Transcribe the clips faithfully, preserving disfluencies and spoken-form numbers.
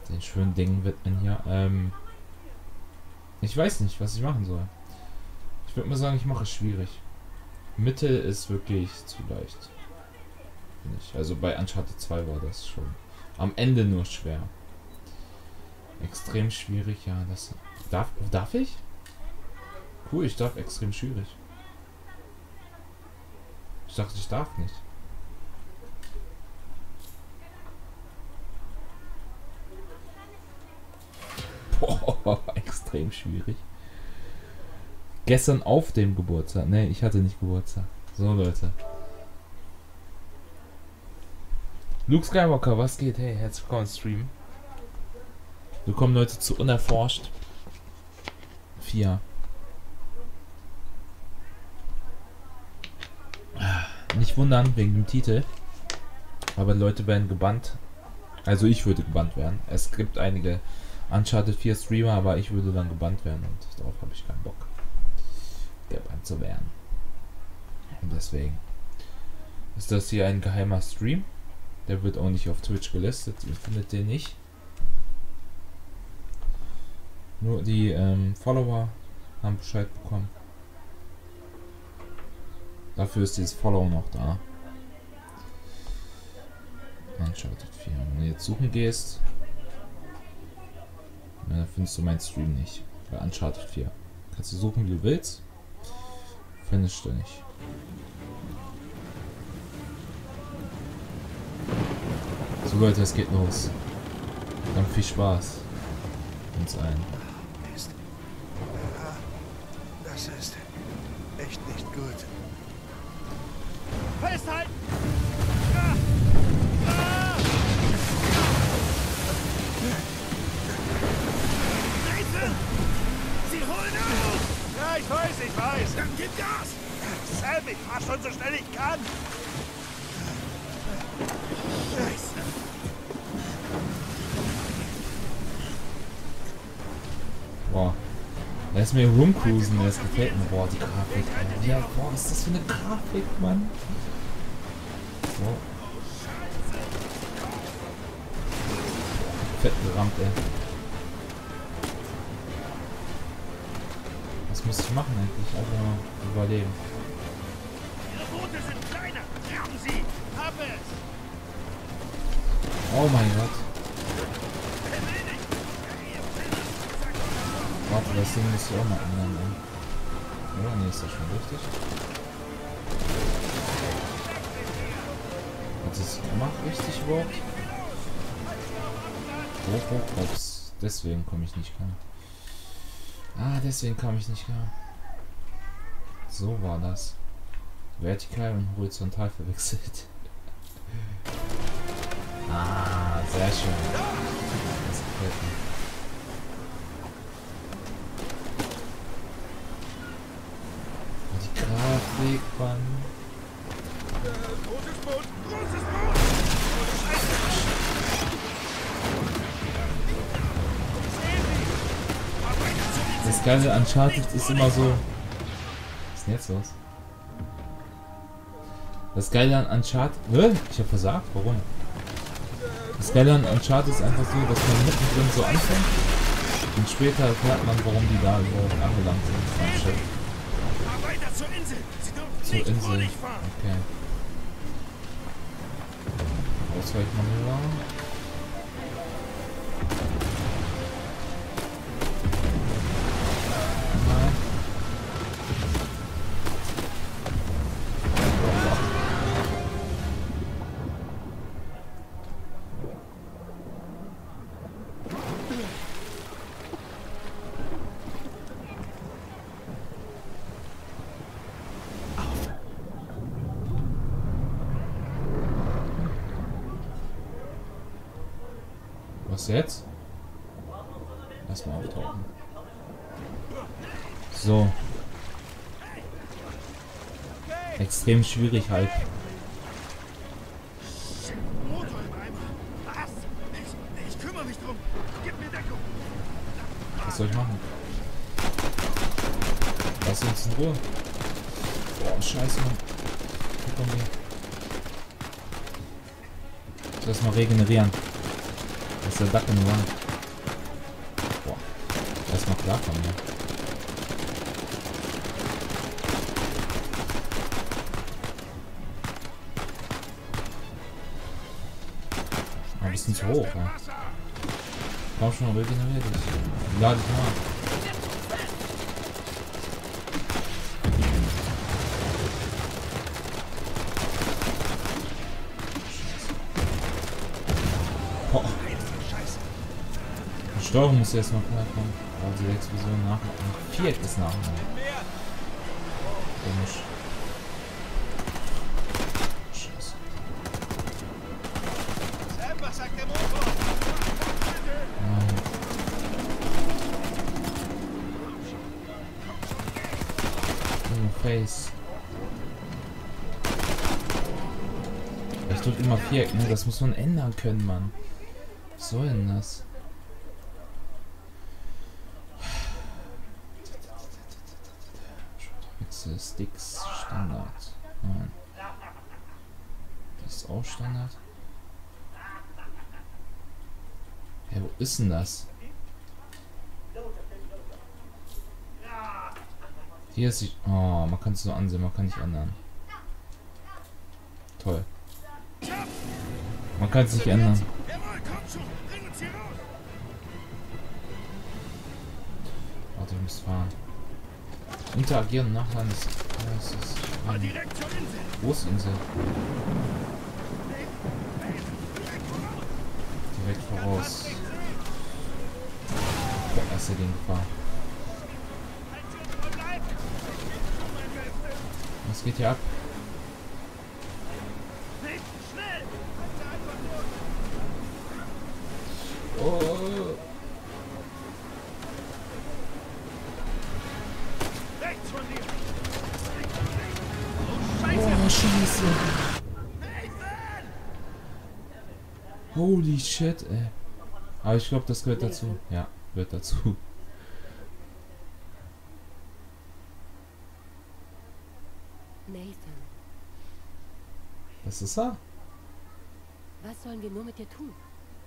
Den schönen Dingen widmen hier. Ähm, ich weiß nicht, was ich machen soll. Ich würde mal sagen, ich mache es schwierig. Mitte ist wirklich zu leicht. Nicht. Also bei Uncharted zwei war das schon am Ende nur schwer. Extrem schwierig, ja. Das darf, darf ich? Cool, ich darf extrem schwierig. Ich dachte, ich darf nicht. Boah, extrem schwierig. Gestern auf dem Geburtstag. Ne, ich hatte nicht Geburtstag. So, Leute. Luke Skywalker, was geht? Hey, herzlich willkommen im Stream. Willkommen, Leute, zu Unerforscht vier. Nicht wundern wegen dem Titel. Aber Leute werden gebannt. Also ich würde gebannt werden. Es gibt einige Uncharted vier Streamer, aber ich würde dann gebannt werden und darauf habe ich keinen Bock, gebannt zu werden. Und deswegen ist das hier ein geheimer Stream. Der wird auch nicht auf Twitch gelistet. Ihr findet den nicht. Nur die ähm, Follower haben Bescheid bekommen. Dafür ist dieses Follow noch da. Uncharted vier. Wenn du jetzt suchen gehst, dann findest du meinen Stream nicht. Bei Uncharted vier. Kannst du suchen, wie du willst. Findest du nicht. So Leute, es geht los. Dann viel Spaß. Uns allen. Mist. Das ist echt nicht gut. Festhalten! Sie holen auf! Ja, ich weiß, ich weiß. Dann gib Gas! Sam, ich fahr schon so schnell ich kann. Scheiße! Boah. Da ist mir rumcruisen, das gefällt mir. Boah, die Grafik. Ja, boah, was ist das für eine Grafik, Mann? So. Fett gerammt, ey. Was muss ich machen eigentlich? Einfach nur überleben. Ihre Boote sind kleiner! Haben Sie! Hab es! Oh mein Gott. Warte, das Ding muss ich auch mal ändern, ey. Oder? Ne, ist das schon richtig? Hat es gemacht richtig überhaupt? Oh, oh, ups. Deswegen komme ich nicht klar. Ah, deswegen kam ich nicht klar. So war das. Vertikal und horizontal verwechselt. Ah, sehr schön. Das gefällt mir. Und die Grafik, Mann. Äh, großes Boot! Großes Boot! Das Geile an Uncharted ist immer so. Was ist denn jetzt los? Das Geile an Uncharted. Hä? Ich hab versagt? Warum? Das Geile an Uncharted ist einfach so, dass man mittendrin so anfängt und später erfährt man, warum die da überhaupt angelangt sind. Am Schiff. Weiter zur Insel! Sie dürfen Zur nicht Insel. vorlich fahren! Okay. Ausweichmanöver. Was jetzt? Erstmal auftauchen. So. Extrem schwierig halt. Motor im Eimer! Was? Ich, ich kümmere mich drum! Gib mir Deckung! Was soll ich machen? Lass uns in Ruhe. Boah, scheiße, Mann. Guck mal hier. Ich lass mal regenerieren. Das ist der Duck in One. Boah. Erstmal klar von mir. Ein bisschen zu hoch, ja. Komm schon, regeneriert dich. Lade dich mal. Oh. Die Steuerung muss jetzt mal klar kommen. Also die Explosion nach. Viereck ist nach. Komisch. Face. Ich drück immer Viereck, ne? Das muss man ändern können, Mann. Was soll denn das? Wechsel Sticks Standard. Nein. Das ist auch Standard. Hey, wo ist denn das? Hier ist die... Oh, man kann es nur ansehen, man kann nicht ändern. Toll. Man kann es nicht ändern. Warte, ich muss fahren. Interagieren und nachladen ist... Das ist ähm, wo ist die Insel? Direkt voraus. Der erste gegen Gefahr. Was geht hier ab? Oh. Oh, Scheiße. Holy shit, ey. Aber ich glaube, das gehört dazu. Ja, gehört dazu. Nathan. Was ist er? Was sollen wir nur mit dir tun?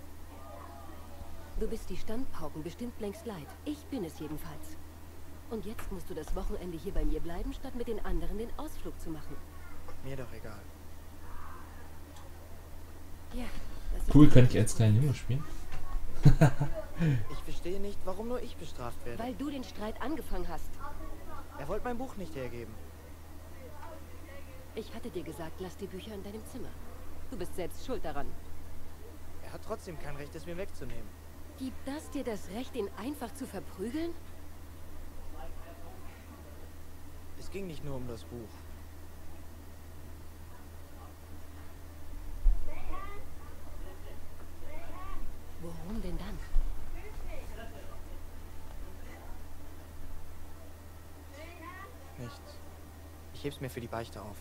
Du bist die Standpauken bestimmt längst leid. Ich bin es jedenfalls. Und jetzt musst du das Wochenende hier bei mir bleiben, statt mit den anderen den Ausflug zu machen. Mir doch egal. Ja, das Cool, ist kann ich als kleiner Junge spielen? Ich verstehe nicht, warum nur ich bestraft werde. weil du den Streit angefangen hast. Er wollte mein Buch nicht hergeben. Ich hatte dir gesagt, lass die Bücher in deinem Zimmer. Du bist selbst schuld daran. Er hat trotzdem kein Recht, es mir wegzunehmen. Gibt das dir das Recht, ihn einfach zu verprügeln? Es ging nicht nur um das Buch. Worum denn dann? Nichts. Ich heb's mir für die Beichte auf.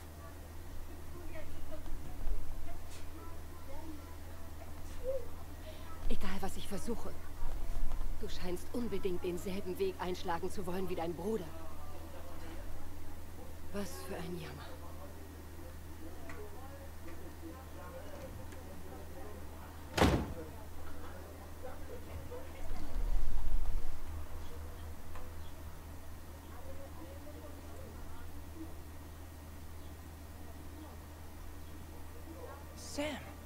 Egal, was ich versuche. Du scheinst unbedingt denselben Weg einschlagen zu wollen wie dein Bruder. Was für ein Jammer. Sam!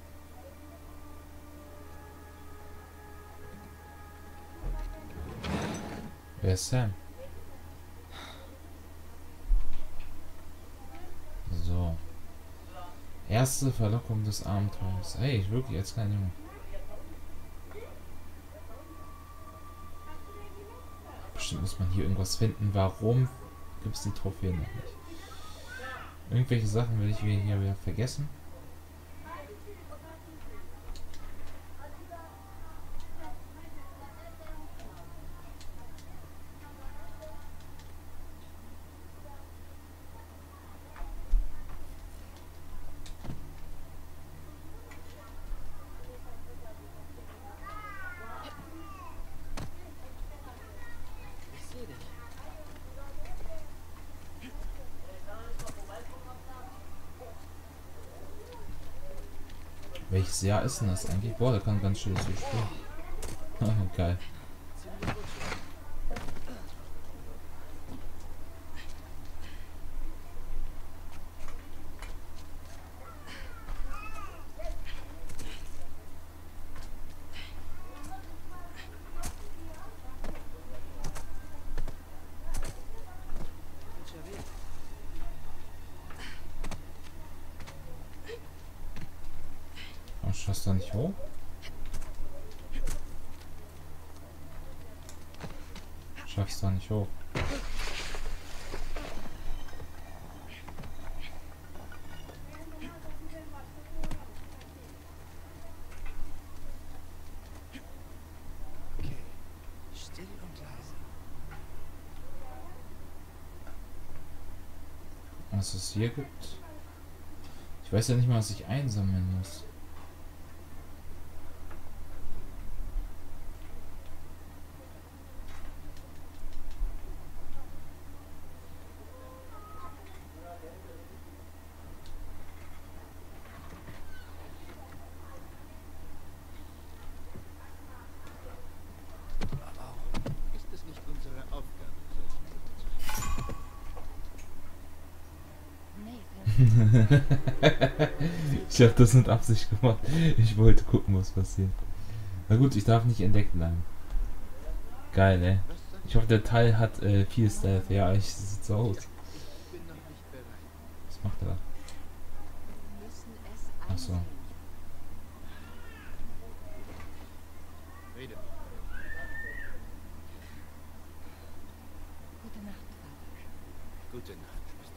Wer ist Sam? So. Erste Verlockung des Abenteuers. Hey, ich wirklich als kleiner Junge. Bestimmt muss man hier irgendwas finden. Warum gibt es die Trophäen noch nicht? Irgendwelche Sachen will ich hier wieder vergessen. Ich sehe dich. Welches Jahr ist denn das eigentlich? Boah, der kann ganz schön so spielen. Geil. Oh, schaffst du nicht hoch? Schaffst du nicht hoch? Okay. Still und leise. Was es hier gibt? Ich weiß ja nicht mal, was ich einsammeln muss. Ist es nicht unsere Aufgabe, solchen Ich habe das mit Absicht gemacht. Ich wollte gucken, was passiert. Na gut, ich darf nicht entdeckt bleiben. Geil, ey. Ich hoffe, der Teil hat äh, viel Stealth. Ja, ich sieht so aus. Ich bin noch nicht bereit. Was macht er da? Wir müssen es Ach so. einsehen. Rede. Gute Nacht, Vater. Gute Nacht, Schwester.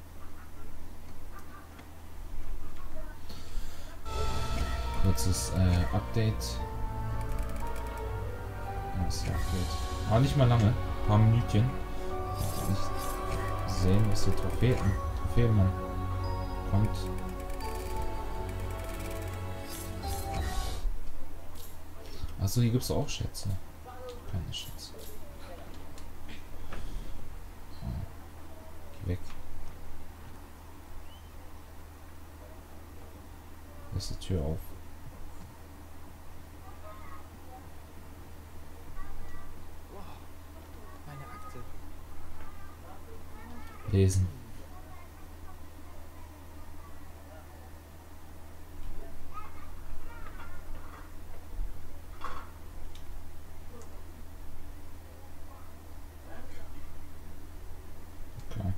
Kurzes äh, Update. Was ist das Update? Aber nicht mal lange. Ein paar Minütchen. Nicht sehen, was der Trophäen. Trophäenmann kommt. Achso, hier gibt es auch Schätze. Keine Schätze. Oh. Geh weg. Lass die Tür auf. Wow. Meine Akte. Lesen. Okay.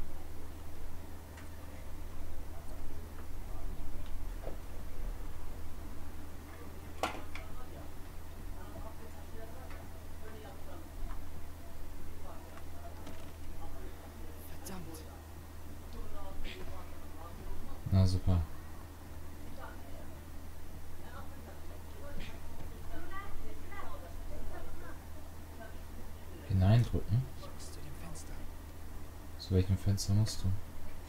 Verdammt. Na super. Hineindrücken. Ich muss zu dem Fenster. Zu welchem Fenster musst du?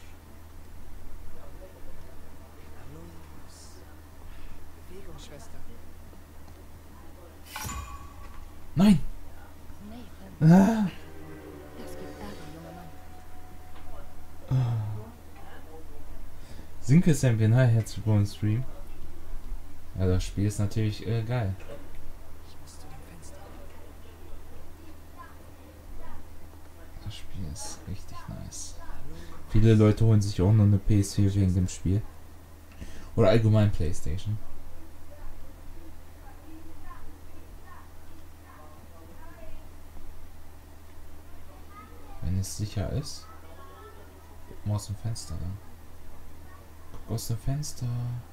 Los. Bewegung, Schwester. Nein! Nathan, Ah! das gibt Ärger, junger Mann. Sinke Champion, hi, herzlich willkommen im Stream. Ja, das Spiel ist natürlich äh, geil. Ich muss zu dem Fenster. Das Spiel ist richtig nice. Viele Leute holen sich auch noch eine P S vier wegen dem Spiel. Oder allgemein PlayStation. Wenn es sicher ist. Guck mal aus dem Fenster da. Guck aus dem Fenster.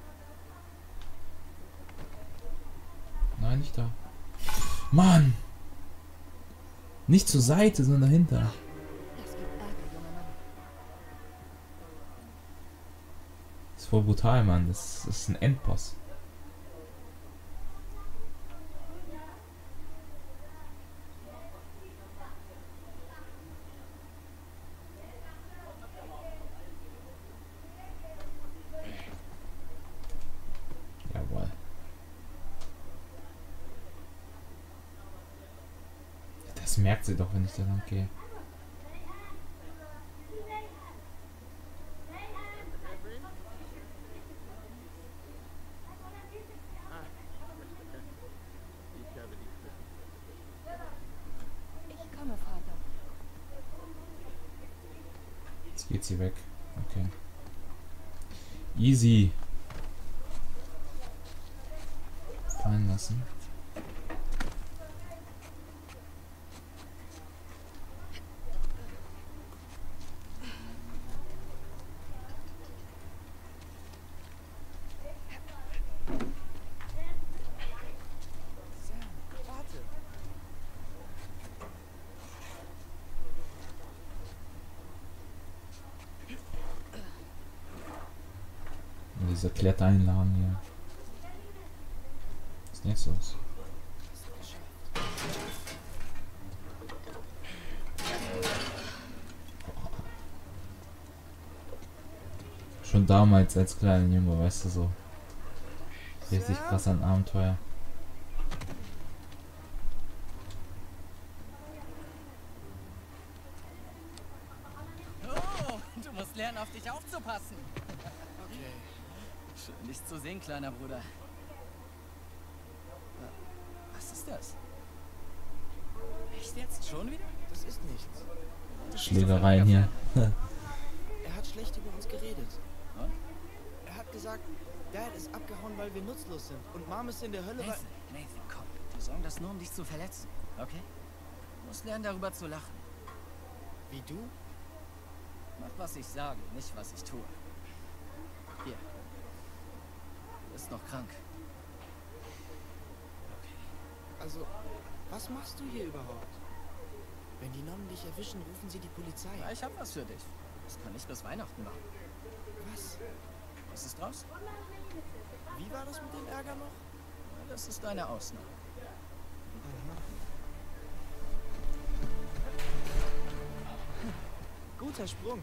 Nein, nicht da. Mann! Nicht zur Seite, sondern dahinter. Das gibt Ärger, junger Mann. Das ist voll brutal, Mann. Das, das ist ein Endboss. Jawohl. Das merkt sie doch, wenn ich da lang gehe. Ah, Schwester. Ich habe dich versucht. Jetzt geht sie weg. Okay. Easy. Fallen lassen. Dieser Klettereinladen hier. Was ist nicht los? Schon damals als kleiner Junge, weißt du, so richtig krass an Abenteuer. Oh, du musst lernen, auf dich aufzupassen. Okay. Schön, dich zu sehen, kleiner Bruder. Was ist das? Echt jetzt? Schon wieder? Das ist nichts. Schlägereien hier. Er hat schlecht über uns geredet. Und? Er hat gesagt, Dad ist abgehauen, weil wir nutzlos sind. Und Mom ist in der Hölle, weil... Nathan, Nathan, komm. Die sagen das nur, um dich zu verletzen. Okay? Du musst lernen, darüber zu lachen. Wie du? Mach, was ich sage, nicht, was ich tue. Hier. Du bist noch krank. Also, was machst du hier überhaupt? Wenn die Nonnen dich erwischen, rufen sie die Polizei. Ja, ich hab was für dich. Das kann ich bis Weihnachten machen. Was? Was ist draus? Wie war das mit dem Ärger noch? Ja, das ist deine Ausnahme. Aha. Guter Sprung.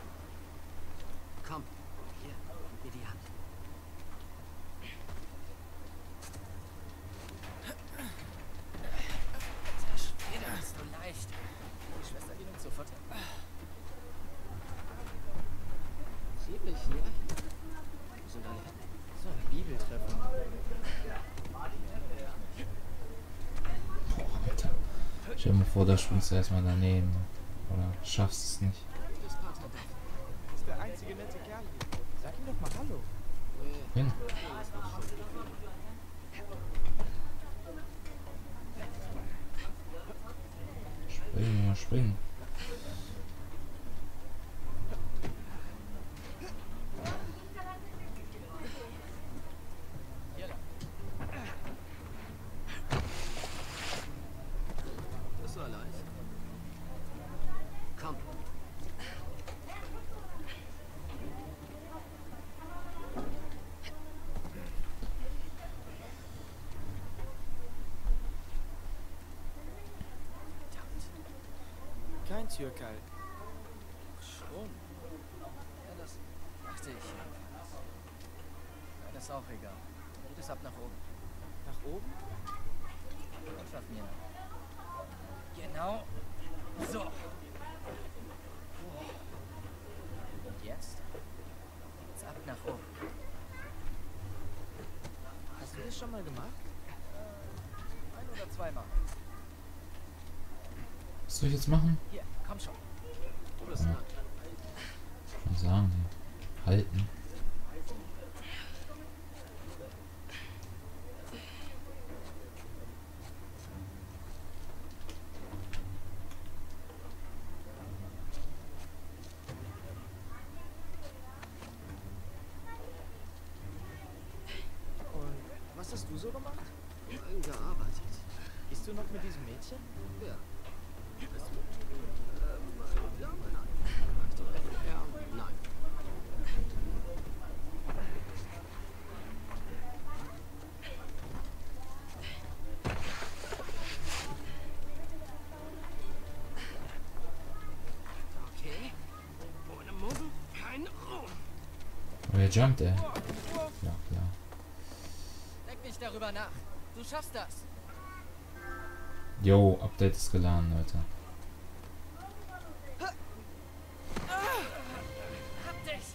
Komm, hier, gib mir die Hand. Alter Schwede, bist du leicht. Die Schwester geht uns sofort hin. Ziemlich, ja? Wo sind alle hin? So ein Bibeltreffen. Alter. Stell dir mal vor, da springst du erstmal daneben. Oder schaffst es nicht. Das ist der einzige nette Kerl hier. Sag ihm doch mal Hallo. Hin. Springen, mal springen. Das war leicht. Komm. Kein Türkeil. Schon. Ja, das dachte ich. Das ist auch egal. Geht es ab nach oben. Nach oben? Einfach mir nach. Genau. So. Und jetzt? Jetzt ab nach oben. Hast du das schon mal gemacht? Ein oder zweimal. Was soll ich jetzt machen? Hier, komm schon. Du bist Ja. dran. Schon sagen. Halten. Und was hast du so gemacht? Gearbeitet. Gehst du noch mit diesem Mädchen? Ja. Bist du? Ähm, ja, nein. Magst du recht? Ja, nein. Okay. Ohne Mumm kein Ruhm. Oh, er jumpt, ey. Ja, klar. Denk nicht darüber nach. Du schaffst das. Yo, Update ist geladen, Leute. Hab dich.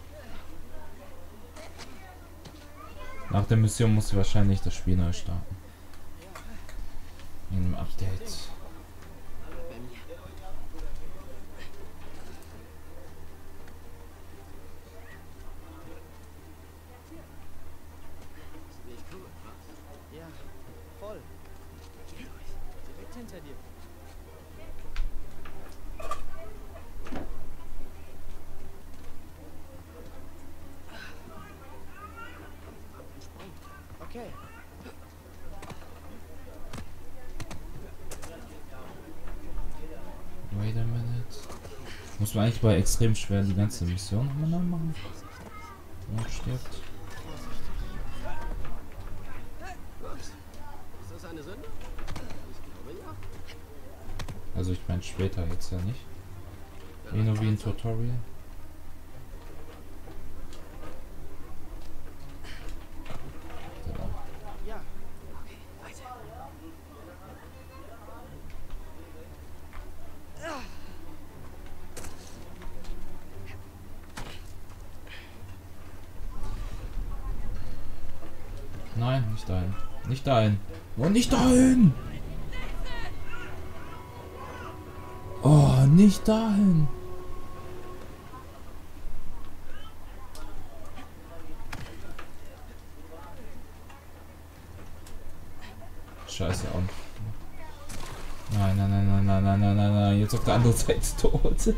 Nach der Mission muss ich wahrscheinlich das Spiel neu starten. In einem Update. Bei mir. hinter dir. Okay. Wait a minute. Muss man eigentlich bei extrem schwer die ganze Mission nochmal machen? Und stirbt. Ist das eine Sünde? Ich glaube ja. Also ich meine später jetzt ja nicht. Eh nur wie ein Tutorial. Ja. Nein, nicht dahin. Nicht dahin. Oh, nicht dahin! Oh, nicht dahin! Scheiße, und. Nein, nein, nein, nein, nein, nein, nein, nein, nein. Jetzt auf der anderen Seite tot.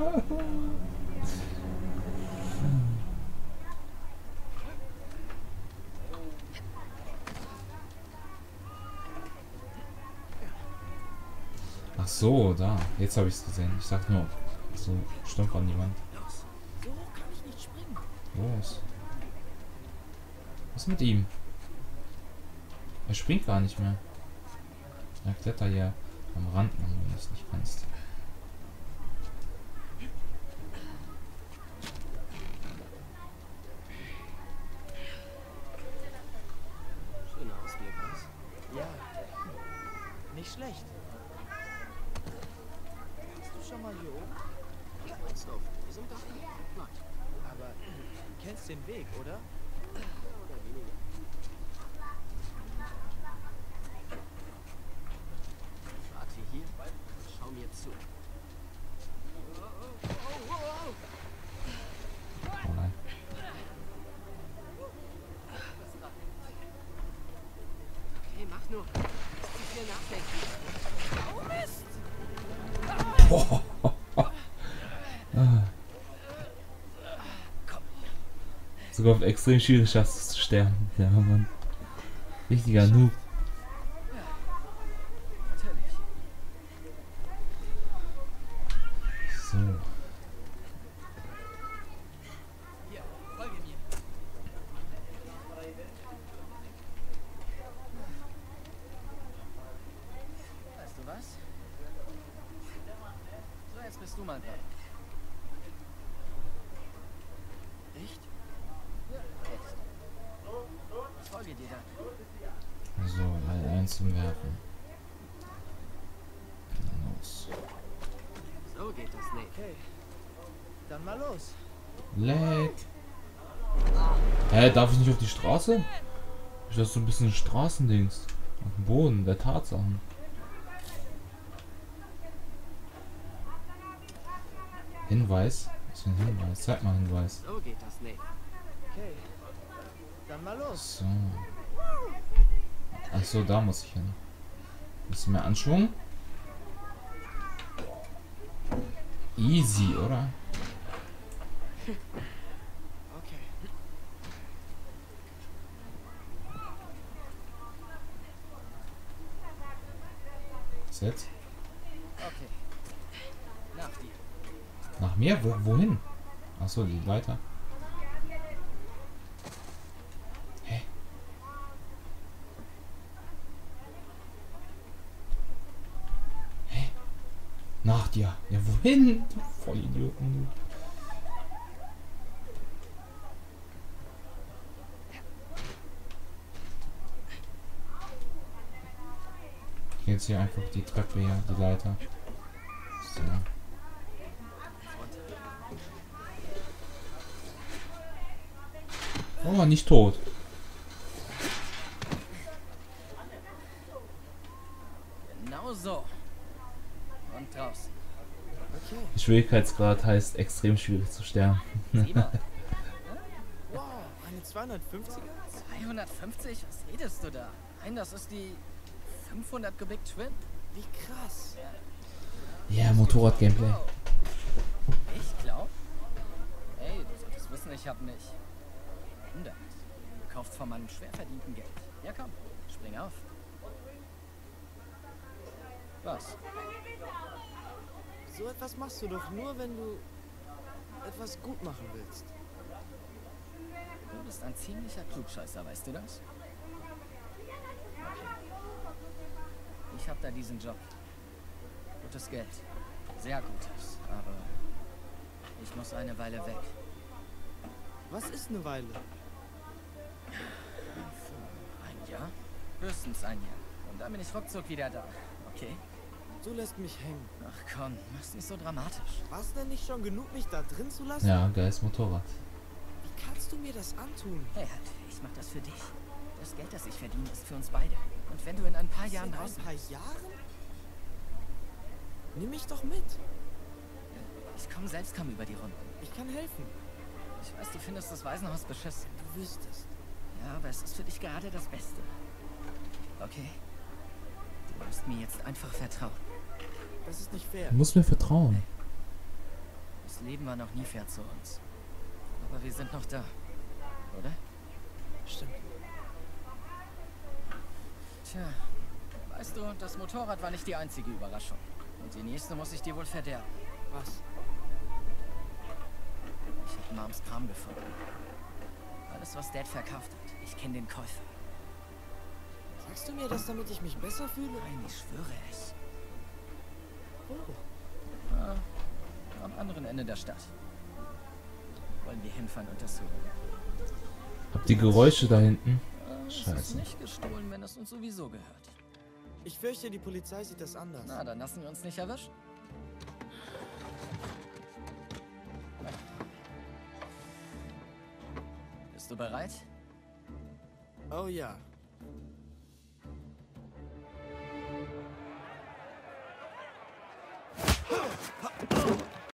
Ach so, da. Jetzt habe ich es gesehen. Ich sag nur so stumpf an die Wand. So hoch kann ich nicht springen. Los. Was ist mit ihm? Er springt gar nicht mehr. Er klettert ja am Rand, wenn du das nicht kannst. Schöner Ausblick, was? Ja. Nicht schlecht. Warst du schon mal hier oben? Pass auf, wir sind da. Nein. Aber du kennst den Weg, oder? Oder weniger. Warte hier. Schau mir zu. Oh nein. Okay, mach nur. Ist zu viel nachdenken. Oh Mist! Boah. Ah. Sogar auf extrem schwierig schaffst du es zu sterben. Ja, Mann. Richtiger Noob. Natürlich. So. Hier, folge mir. Weißt du was? So, jetzt bist du mal dran. Echt? Ja, jetzt. Ich folge dir dann. So, all eins zum Werfen. Los. So geht das nicht. Okay. Dann mal los. Leck. Hä, darf ich nicht auf die Straße? Ich das so ein bisschen Straßendings. Auf dem Boden der Tatsachen. Hinweis? Was für ein Hinweis? Zeig mal Hinweis. So geht das nicht. Okay. Dann mal los. So. Ach so, da muss ich hin. Bisschen mehr Anschwung. Easy, oder? Okay. Was jetzt? Okay. Nach dir. Nach mir? Wo, wohin? Ach so, die Leiter. Hä? Hä? Nach dir. Ja, wohin? Du Vollidioten. Ich gehe jetzt hier einfach die Treppe her, die Leiter. So. Oh, nicht tot. Genau so. Und draußen. Okay. Schwierigkeitsgrad heißt extrem schwierig zu sterben. Sieh mal. Wow, eine zweihundertfünfziger? zweihundertfünfzig? Was redest du da? Nein, das ist die fünfhundert Kubik Twin. Wie krass. Ja, Motorrad-Gameplay. Ich glaub? Ey, du solltest wissen, ich hab nicht. hundert. Gekauft von meinem schwer verdienten Geld. Ja komm, spring auf. Was? So etwas machst du doch nur, wenn du etwas gut machen willst. Du bist ein ziemlicher Klugscheißer, weißt du das? Okay. Ich hab da diesen Job. Gutes Geld. Sehr gutes. Aber ich muss eine Weile weg. Was ist eine Weile? Ein Jahr? Höchstens ein Jahr. Und dann bin ich ruckzuck wieder da. Okay? Du lässt mich hängen. Ach komm, mach's nicht so dramatisch. War es denn nicht schon genug, mich da drin zu lassen? Ja, geiles Motorrad. Wie kannst du mir das antun? Hey, halt, ich mach das für dich. Das Geld, das ich verdiene, ist für uns beide. Und wenn du in ein paar Jahren In ein draußen paar bist, Jahren? Nimm mich doch mit. ich komme selbst kaum über die Runden. Ich kann helfen. Ich weiß, du findest das Waisenhaus beschissen. Du wüsstest. Ja, aber es ist für dich gerade das Beste. Okay? Du musst mir jetzt einfach vertrauen. Das ist nicht fair. Du musst mir vertrauen. Das Leben war noch nie fair zu uns. Aber wir sind noch da. Oder? Stimmt. Tja, weißt du, das Motorrad war nicht die einzige Überraschung. Und die nächste muss ich dir wohl verderben. Was? Ich habe Moms Kram gefunden. Alles, was Dad verkauft hat. Ich kenne den Käufer. Sagst du mir das, damit ich mich besser fühle? Nein, ich schwöre es. Oh. Ah, am anderen Ende der Stadt. Wollen wir hinfahren und das holen? Habt ihr Geräusche da hinten? Äh, es ist Scheiße. nicht gestohlen, wenn es uns sowieso gehört. Ich fürchte, die Polizei sieht das anders. Na, dann lassen wir uns nicht erwischen. Bist du bereit? Oh ja.